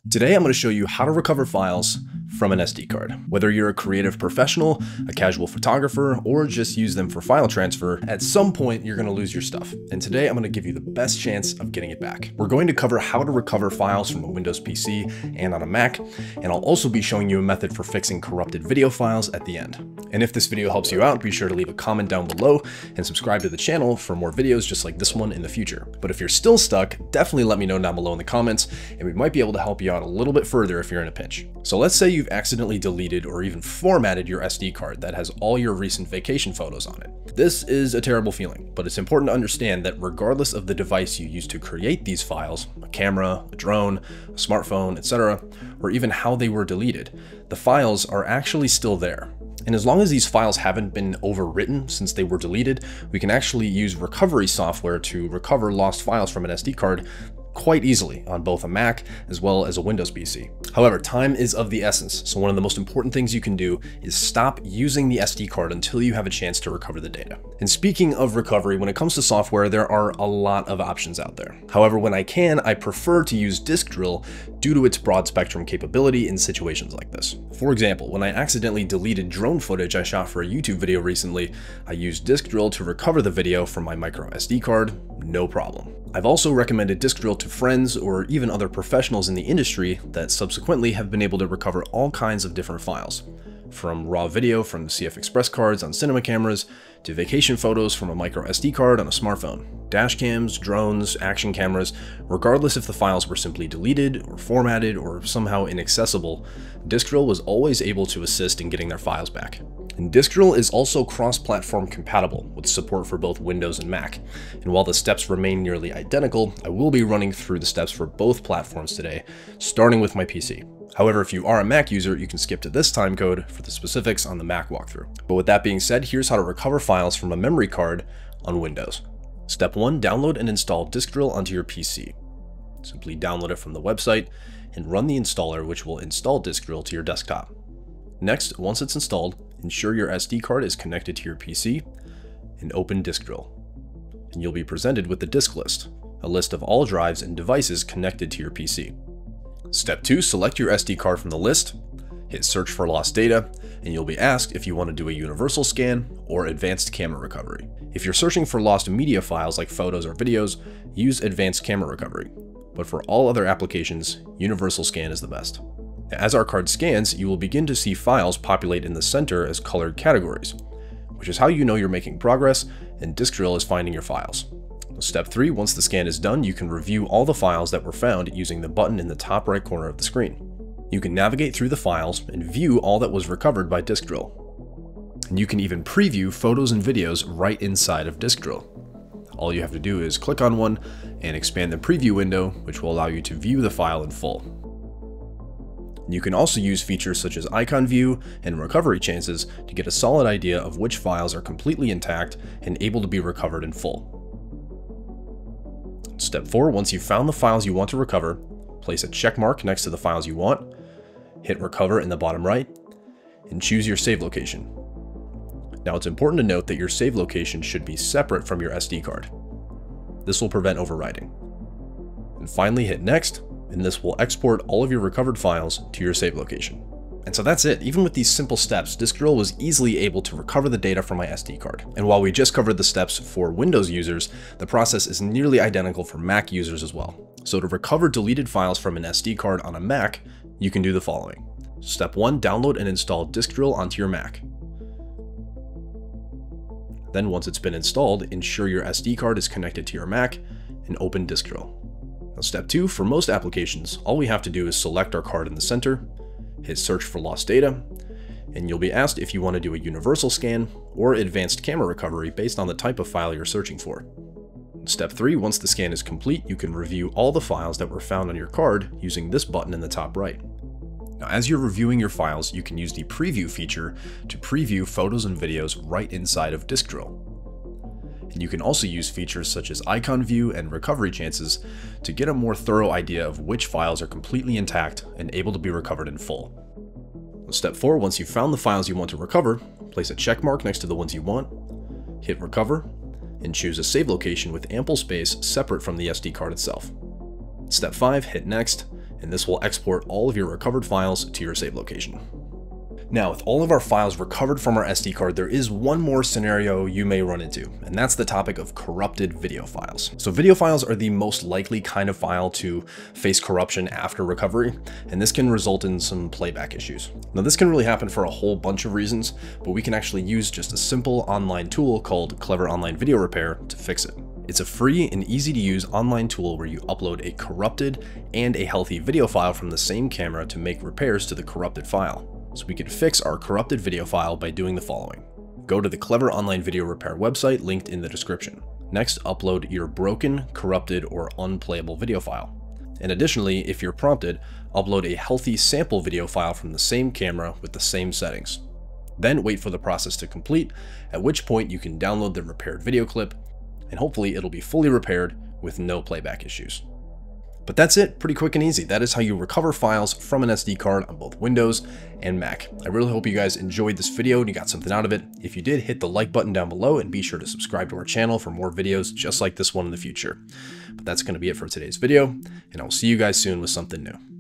Today I'm going to show you how to recover files from an SD card. Whether you're a creative professional, a casual photographer, or just use them for file transfer, at some point you're going to lose your stuff. And today I'm going to give you the best chance of getting it back. We're going to cover how to recover files from a Windows PC and on a Mac, and I'll also be showing you a method for fixing corrupted video files at the end. And if this video helps you out, be sure to leave a comment down below and subscribe to the channel for more videos just like this one in the future. But if you're still stuck, definitely let me know down below in the comments, and we might be able to help you out a little bit further if you're in a pinch. So let's say you've accidentally deleted or even formatted your SD card that has all your recent vacation photos on it. This is a terrible feeling, but it's important to understand that regardless of the device you use to create these files, a camera, a drone, a smartphone, etc., or even how they were deleted, the files are actually still there. And as long as these files haven't been overwritten since they were deleted, we can actually use recovery software to recover lost files from an SD card quite easily on both a Mac as well as a Windows PC. However, time is of the essence, so one of the most important things you can do is stop using the SD card until you have a chance to recover the data. And speaking of recovery, when it comes to software, there are a lot of options out there. However, when I can, I prefer to use Disk Drill due to its broad spectrum capability in situations like this. For example, when I accidentally deleted drone footage I shot for a YouTube video recently, I used Disk Drill to recover the video from my microSD card, no problem. I've also recommended Disk Drill to friends or even other professionals in the industry that subsequently have been able to recover all kinds of different files, from raw video from CFexpress cards on cinema cameras, to vacation photos from a microSD card on a smartphone, dash cams, drones, action cameras. Regardless if the files were simply deleted or formatted or somehow inaccessible, Disk Drill was always able to assist in getting their files back. And Disk Drill is also cross-platform compatible with support for both Windows and Mac. And while the steps remain nearly identical, I will be running through the steps for both platforms today, starting with my PC. However, if you are a Mac user, you can skip to this time code for the specifics on the Mac walkthrough. But with that being said, here's how to recover files from a memory card on Windows. Step 1, download and install Disk Drill onto your PC. Simply download it from the website and run the installer, which will install Disk Drill to your desktop. Next, once it's installed, ensure your SD card is connected to your PC and open Disk Drill. And you'll be presented with the disk list, a list of all drives and devices connected to your PC. Step 2, select your SD card from the list, hit search for lost data, and you'll be asked if you want to do a universal scan or advanced camera recovery. If you're searching for lost media files like photos or videos, use advanced camera recovery. But for all other applications, universal scan is the best. As our card scans, you will begin to see files populate in the center as colored categories, which is how you know you're making progress and Disk Drill is finding your files. Step 3, once the scan is done, you can review all the files that were found using the button in the top right corner of the screen. You can navigate through the files and view all that was recovered by Disk Drill. And you can even preview photos and videos right inside of Disk Drill. All you have to do is click on one and expand the preview window, which will allow you to view the file in full. You can also use features such as icon view and recovery chances to get a solid idea of which files are completely intact and able to be recovered in full. Step 4, once you've found the files you want to recover, place a check mark next to the files you want, hit recover in the bottom right, and choose your save location. Now it's important to note that your save location should be separate from your SD card. This will prevent overwriting. And finally hit next, and this will export all of your recovered files to your save location. And so that's it. Even with these simple steps, Disk Drill was easily able to recover the data from my SD card. And while we just covered the steps for Windows users, the process is nearly identical for Mac users as well. So to recover deleted files from an SD card on a Mac, you can do the following. Step 1, download and install Disk Drill onto your Mac. Then once it's been installed, ensure your SD card is connected to your Mac and open Disk Drill. Now, step 2, for most applications, all we have to do is select our card in the center, hit search for lost data, and you'll be asked if you want to do a universal scan or advanced camera recovery based on the type of file you're searching for. Step 3, once the scan is complete, you can review all the files that were found on your card using this button in the top right. Now, as you're reviewing your files, you can use the preview feature to preview photos and videos right inside of Disk Drill. And you can also use features such as icon view and recovery chances to get a more thorough idea of which files are completely intact and able to be recovered in full. Step 4, once you've found the files you want to recover, place a check mark next to the ones you want, hit recover, and choose a save location with ample space separate from the SD card itself. Step 5, hit next, and this will export all of your recovered files to your save location. Now, with all of our files recovered from our SD card, there is one more scenario you may run into, and that's the topic of corrupted video files. So video files are the most likely kind of file to face corruption after recovery, and this can result in some playback issues. Now, this can really happen for a whole bunch of reasons, but we can actually use just a simple online tool called Clever Online Video Repair to fix it. It's a free and easy to use online tool where you upload a corrupted and a healthy video file from the same camera to make repairs to the corrupted file. So we can fix our corrupted video file by doing the following. Go to the Clever Online Video Repair website linked in the description. Next, upload your broken, corrupted, or unplayable video file. And additionally, if you're prompted, upload a healthy sample video file from the same camera with the same settings. Then wait for the process to complete, at which point you can download the repaired video clip, and hopefully it'll be fully repaired with no playback issues. But that's it, pretty quick and easy. That is how you recover files from an SD card on both Windows and Mac. I really hope you guys enjoyed this video and you got something out of it. If you did, hit the like button down below and be sure to subscribe to our channel for more videos just like this one in the future. But that's going to be it for today's video, and I'll see you guys soon with something new.